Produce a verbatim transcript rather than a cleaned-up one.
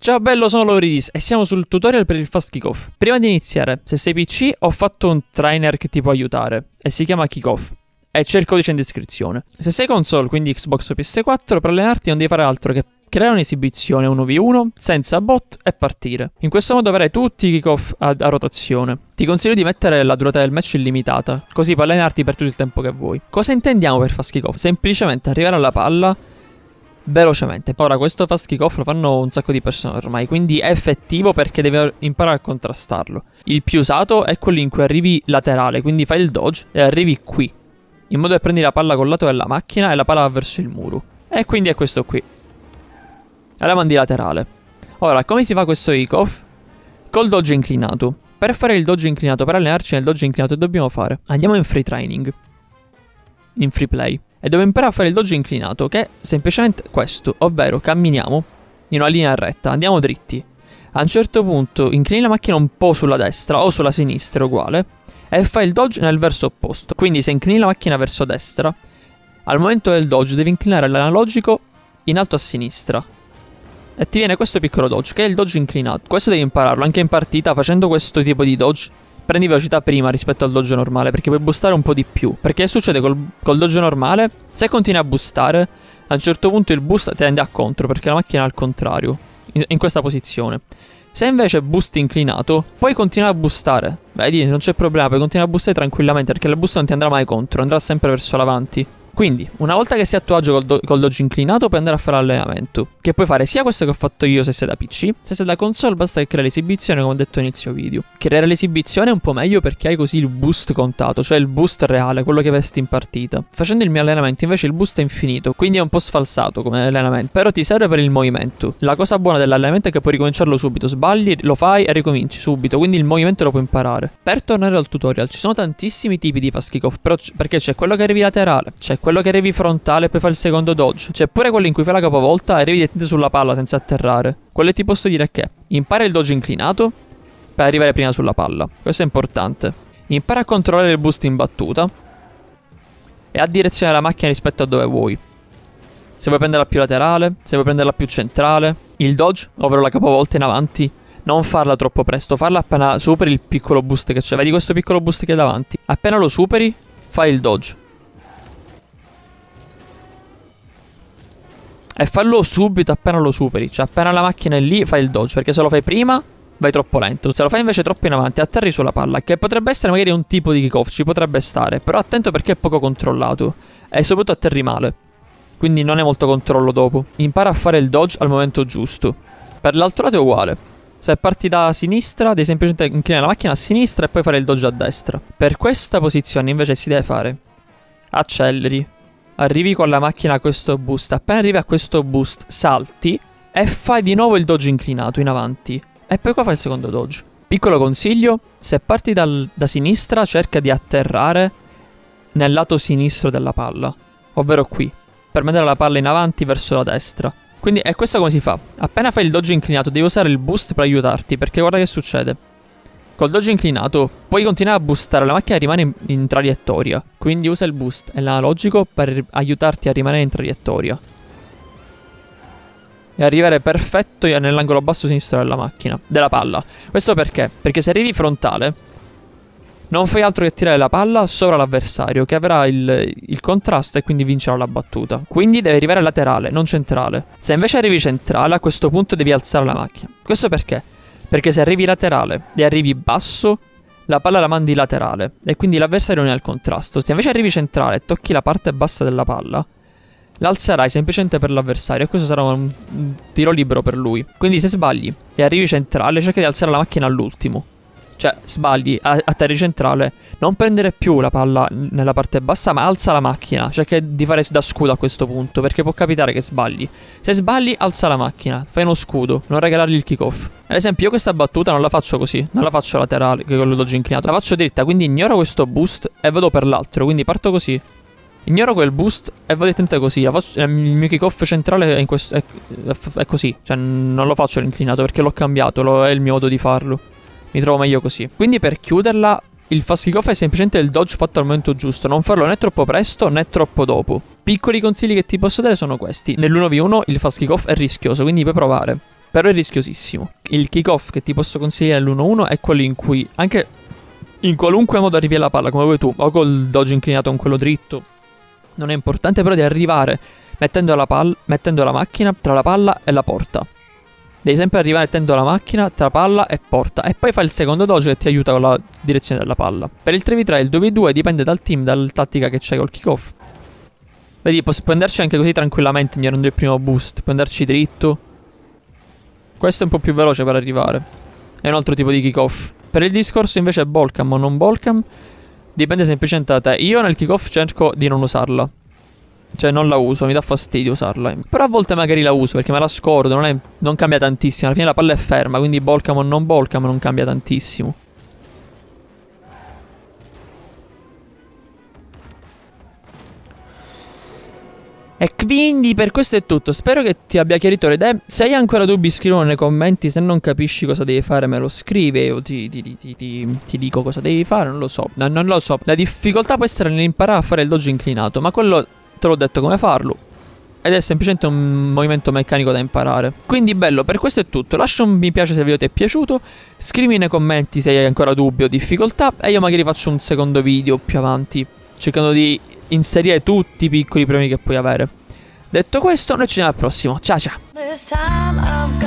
Ciao bello, sono Lauridis e siamo sul tutorial per il fast kickoff. Prima di iniziare, se sei P C ho fatto un trainer che ti può aiutare e si chiama Kickoff e c'è il codice in descrizione. Se sei console, quindi Xbox o P S quattro, per allenarti non devi fare altro che creare un'esibizione uno vu uno senza bot e partire. In questo modo avrai tutti i kickoff a, a rotazione. Ti consiglio di mettere la durata del match illimitata, così puoi allenarti per tutto il tempo che vuoi. Cosa intendiamo per fast kickoff? Semplicemente arrivare alla palla velocemente. Ora questo fast kickoff lo fanno un sacco di persone ormai, quindi è effettivo perché devi imparare a contrastarlo. Il più usato è quello in cui arrivi laterale, quindi fai il dodge e arrivi qui, in modo che prendi la palla col lato della macchina e la palla va verso il muro. E quindi è questo qui, e la mandi laterale. Ora, come si fa questo kickoff? Col dodge inclinato. Per fare il dodge inclinato, per allenarci nel dodge inclinato, che dobbiamo fare? Andiamo in free training, in free play, e devo imparare a fare il dodge inclinato, che è semplicemente questo, ovvero camminiamo in una linea retta, andiamo dritti. A un certo punto inclini la macchina un po' sulla destra o sulla sinistra, uguale, e fai il dodge nel verso opposto. Quindi se inclini la macchina verso destra, al momento del dodge devi inclinare l'analogico in alto a sinistra e ti viene questo piccolo dodge, che è il dodge inclinato. Questo devi impararlo anche in partita. Facendo questo tipo di dodge prendi velocità prima rispetto al dodge normale, perché puoi boostare un po' di più. Perché succede col, col dodge normale? Se continui a boostare, a un certo punto il boost tende a contro, perché la macchina è al contrario, in, in questa posizione. Se invece boost inclinato, puoi continuare a boostare. Vedi, non c'è problema, puoi continuare a boostare tranquillamente, perché il boost non ti andrà mai contro, andrà sempre verso l'avanti. Quindi, una volta che sei a tuo agio col, do col dodge inclinato, puoi andare a fare l'allenamento, che puoi fare sia questo che ho fatto io se sei da P C. Se sei da console basta che crei l'esibizione, come ho detto inizio video. Creare l'esibizione è un po' meglio perché hai così il boost contato, cioè il boost reale, quello che avresti in partita. Facendo il mio allenamento invece il boost è infinito, quindi è un po' sfalsato come allenamento, però ti serve per il movimento. La cosa buona dell'allenamento è che puoi ricominciarlo subito, sbagli, lo fai e ricominci subito, quindi il movimento lo puoi imparare. Per tornare al tutorial, ci sono tantissimi tipi di fast kickoff, però perché c'è quello che arrivi laterale, c'è quello che arrivi frontale e poi fai il secondo dodge, c'è pure quello in cui fai la capovolta e arrivi direttamente sulla palla senza atterrare. Quello che ti posso dire è che impara il dodge inclinato per arrivare prima sulla palla, questo è importante. Impara a controllare il boost in battuta e a direzione la macchina rispetto a dove vuoi. Se vuoi prenderla più laterale, se vuoi prenderla più centrale. Il dodge, ovvero la capovolta in avanti, non farla troppo presto, farla appena superi il piccolo boost che c'è. Vedi questo piccolo boost che è davanti? Appena lo superi, fai il dodge. E fallo subito appena lo superi, cioè appena la macchina è lì fai il dodge, perché se lo fai prima vai troppo lento, se lo fai invece troppo in avanti atterri sulla palla, che potrebbe essere magari un tipo di kickoff, ci potrebbe stare, però attento perché è poco controllato e soprattutto atterri male, quindi non è molto controllo dopo. Impara a fare il dodge al momento giusto. Per l'altro lato è uguale, se parti da sinistra devi semplicemente inclinare la macchina a sinistra e poi fare il dodge a destra. Per questa posizione invece si deve fare acceleri, arrivi con la macchina a questo boost, appena arrivi a questo boost salti e fai di nuovo il dodge inclinato in avanti e poi qua fai il secondo dodge. Piccolo consiglio, se parti dal, da sinistra cerca di atterrare nel lato sinistro della palla, ovvero qui, per mettere la palla in avanti verso la destra. Quindi è questo come si fa. Appena fai il dodge inclinato devi usare il boost per aiutarti, perché guarda che succede. Col dodge inclinato puoi continuare a boostare, la macchina rimane in, in traiettoria, quindi usa il boost e l'analogico per aiutarti a rimanere in traiettoria e arrivare perfetto nell'angolo basso sinistro della macchina, della palla. Questo perché? Perché se arrivi frontale non fai altro che tirare la palla sopra l'avversario, che avrà il, il contrasto e quindi vincerà la battuta. Quindi devi arrivare laterale, non centrale. Se invece arrivi centrale, a questo punto devi alzare la macchina. Questo perché? Perché se arrivi laterale e arrivi basso, la palla la mandi laterale e quindi l'avversario non è al contrasto. Se invece arrivi centrale e tocchi la parte bassa della palla, l'alzerai semplicemente per l'avversario e questo sarà un, un tiro libero per lui. Quindi se sbagli e arrivi centrale, cerca di alzare la macchina all'ultimo. Cioè sbagli, atterri centrale, non prendere più la palla nella parte bassa ma alza la macchina. Cerca di fare da scudo a questo punto, perché può capitare che sbagli. Se sbagli alza la macchina, fai uno scudo, non regalargli il kickoff. Ad esempio io questa battuta non la faccio così, non la faccio laterale, che con il dodge inclinato, la faccio dritta, quindi ignoro questo boost e vado per l'altro, quindi parto così. Ignoro quel boost e vado direttamente così. La faccio, il mio kickoff centrale è, in questo, è, è così, cioè non lo faccio l'inclinato perché l'ho cambiato, lo, è il mio modo di farlo. Mi trovo meglio così. Quindi per chiuderla, il fast kickoff è semplicemente il dodge fatto al momento giusto. Non farlo né troppo presto né troppo dopo. Piccoli consigli che ti posso dare sono questi. Nell'uno vu uno il fast kickoff è rischioso, quindi puoi provare. però è rischiosissimo. Il kick-off che ti posso consigliare all'uno uno è quello in cui anche in qualunque modo arrivi alla palla, come vuoi tu, o col dojo inclinato o con quello dritto, non è importante, però di arrivare mettendo la, palla, mettendo la macchina tra la palla e la porta. Devi sempre arrivare mettendo la macchina tra palla e porta, e poi fai il secondo dojo che ti aiuta con la direzione della palla. Per il tre vu tre il due vu due dipende dal team, dalla tattica che c'hai col kick-off. Vedi, puoi andarci anche così tranquillamente, ignorando il primo boost. Puoi andarci dritto. Questo è un po' più veloce per arrivare. È un altro tipo di kick-off. Per il discorso invece Bolcam o non Bolcam dipende semplicemente da te. Io nel kick-off cerco di non usarla. Cioè non la uso, mi dà fastidio usarla. Però a volte magari la uso perché me la scordo, non, è, non cambia tantissimo. Alla fine la palla è ferma, quindi Bolcam o non Bolcam non cambia tantissimo. E quindi per questo è tutto. Spero che ti abbia chiarito le idee. Se hai ancora dubbi scrivilo nei commenti. Se non capisci cosa devi fare me lo scrivi. Io ti, ti, ti, ti, ti, ti dico cosa devi fare. Non lo so. No, non lo so. La difficoltà può essere nell'imparare a fare il dojo inclinato, ma quello te l'ho detto come farlo. Ed è semplicemente un movimento meccanico da imparare. Quindi bello, per questo è tutto. Lascia un mi piace se il video ti è piaciuto. Scrivi nei commenti se hai ancora dubbi o difficoltà. E io magari faccio un secondo video più avanti, cercando di inserire tutti i piccoli problemi che puoi avere. Detto questo, noi ci vediamo al prossimo. Ciao ciao.